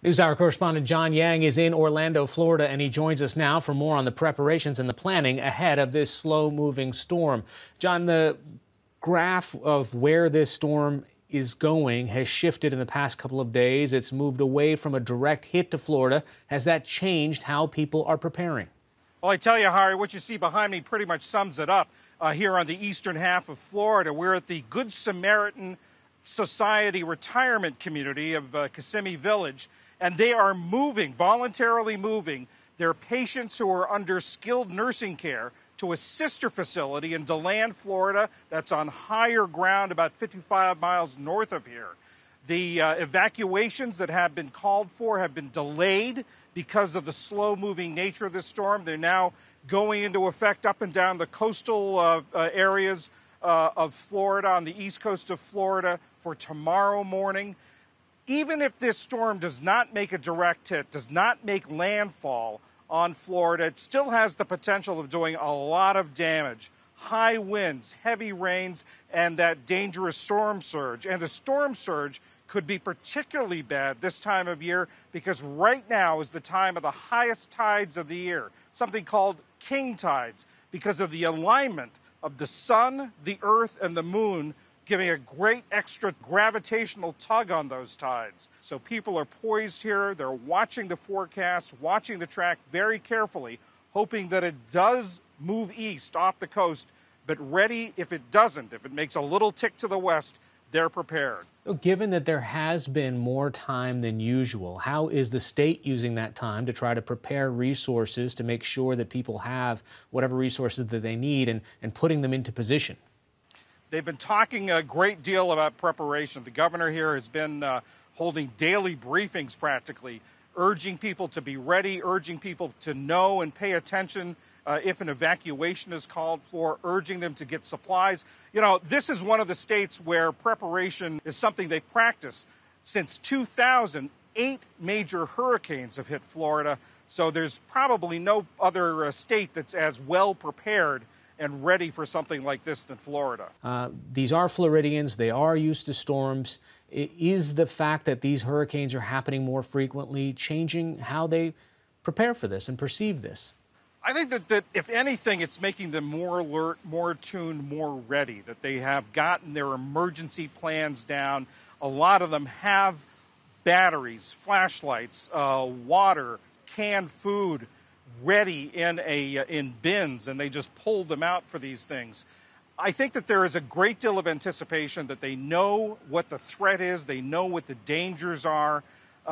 NewsHour correspondent John Yang is in Orlando, Florida, and he joins us now for more on the preparations and the planning ahead of this slow-moving storm. John, the graph of where this storm is going has shifted in the past couple of days. It's moved away from a direct hit to Florida. Has that changed how people are preparing? Well, I tell you, Hari, what you see behind me pretty much sums it up. Here on the eastern half of Florida, we're at the Good Samaritan Society retirement community of Kissimmee Village, and they are moving, voluntarily moving, their patients who are under skilled nursing care to a sister facility in DeLand, Florida, that's on higher ground about 55 miles north of here. The evacuations that have been called for have been delayed because of the slow-moving nature of this storm. They're now going into effect up and down the coastal areas of Florida, on the east coast of Florida, for tomorrow morning. Even if this storm does not make a direct hit, does not make landfall on Florida, it still has the potential of doing a lot of damage. High winds, heavy rains, and that dangerous storm surge. And the storm surge could be particularly bad this time of year because right now is the time of the highest tides of the year, something called king tides, because of the alignment of the sun, the earth, and the moon, giving a great extra gravitational tug on those tides. So people are poised here. They're watching the forecast, watching the track very carefully, hoping that it does move east off the coast, but ready if it doesn't. If it makes a little tick to the west, they're prepared. Given that there has been more time than usual, how is the state using that time to try to prepare resources to make sure that people have whatever resources that they need and putting them into position? They've been talking a great deal about preparation. The governor here has been holding daily briefings practically, urging people to be ready, urging people to know and pay attention if an evacuation is called for, urging them to get supplies. You know, this is one of the states where preparation is something they practice. Since 2000, 8 major hurricanes have hit Florida, so there's probably no other state that's as well prepared and ready for something like this than Florida. These are Floridians. They are used to storms. Is the fact that these hurricanes are happening more frequently changing how they prepare for this and perceive this? I think that if anything, it's making them more alert, more attuned, more ready, that they have gotten their emergency plans down. A lot of them have batteries, flashlights, water, canned food ready in bins, and they just pulled them out for these things. I think that there is a great deal of anticipation that they know what the threat is, they know what the dangers are,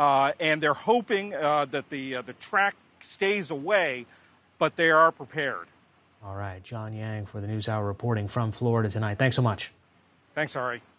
and they're hoping that the track stays away, but they are prepared. All right, John Yang for the NewsHour reporting from Florida tonight. Thanks so much. Thanks, Hari.